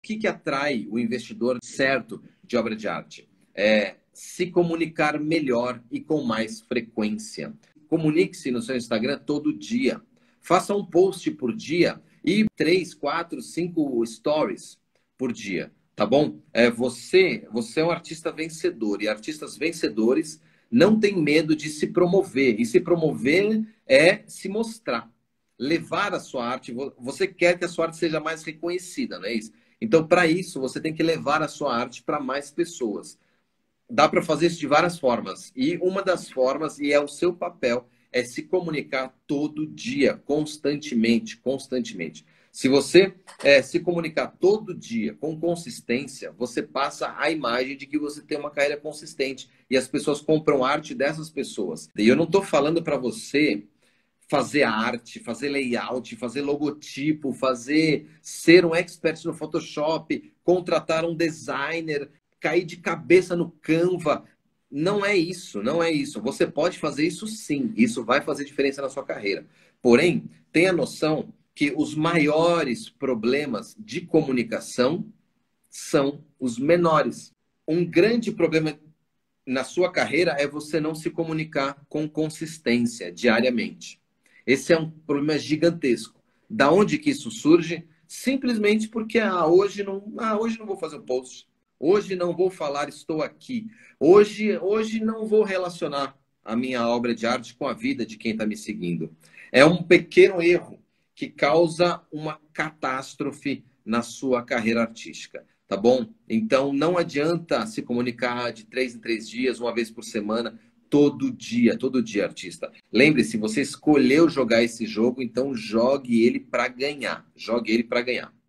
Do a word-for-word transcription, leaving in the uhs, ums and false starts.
que que atrai o investidor certo de obra de arte? É se comunicar melhor e com mais frequência. Comunique-se no seu Instagram todo dia. Faça um post por dia e três, quatro, cinco stories por dia, tá bom? É, você, você é um artista vencedor e artistas vencedores não têm medo de se promover. E se promover é se mostrar, levar a sua arte. Você quer que a sua arte seja mais reconhecida, não é isso? Então, para isso, você tem que levar a sua arte para mais pessoas. Dá para fazer isso de várias formas. E uma das formas, e é o seu papel, é se comunicar todo dia, constantemente, constantemente. Se você é, se comunicar todo dia com consistência, você passa a imagem de que você tem uma carreira consistente e as pessoas compram arte dessas pessoas. E eu não estou falando para você fazer arte, fazer layout, fazer logotipo, fazer ser um expert no Photoshop, contratar um designer, cair de cabeça no Canva. Não é isso, não é isso. Você pode fazer isso sim, isso vai fazer diferença na sua carreira. Porém, tenha noção que os maiores problemas de comunicação são os menores. Um grande problema na sua carreira é você não se comunicar com consistência diariamente. Esse é um problema gigantesco. Da onde que isso surge? Simplesmente porque ah, hoje não, ah, hoje não vou fazer um post. Hoje não vou falar estou aqui. Hoje, hoje não vou relacionar a minha obra de arte com a vida de quem está me seguindo. É um pequeno erro que causa uma catástrofe na sua carreira artística, tá bom? Então não adianta se comunicar de três em três dias, uma vez por semana, todo dia, todo dia, artista. Lembre-se, você escolheu jogar esse jogo, então jogue ele para ganhar. Jogue ele para ganhar.